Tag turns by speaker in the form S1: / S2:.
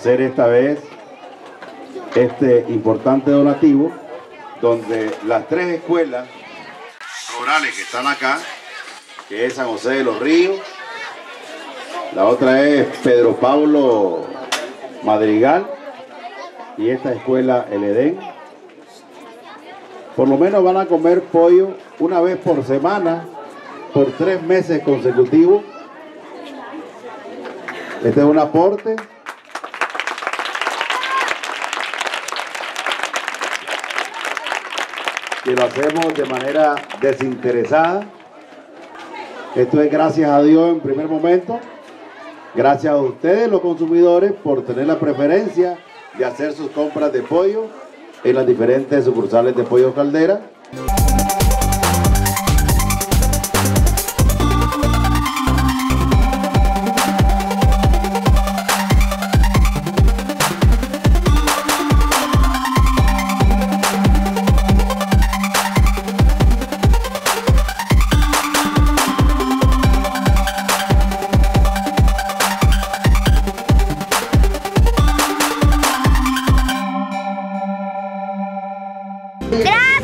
S1: hacer esta vez este importante donativo, donde las 3 escuelas rurales que están acá, que es San José de los Ríos, la otra es Pedro Pablo Madrigal y esta escuela El Edén, por lo menos van a comer pollo una vez por semana por 3 meses consecutivos. Este es un aporte que lo hacemos de manera desinteresada. Esto es gracias a Dios en primer momento, gracias a ustedes los consumidores por tener la preferencia de hacer sus compras de pollo en las diferentes sucursales de Pollo Caldera.
S2: ¡Gracias!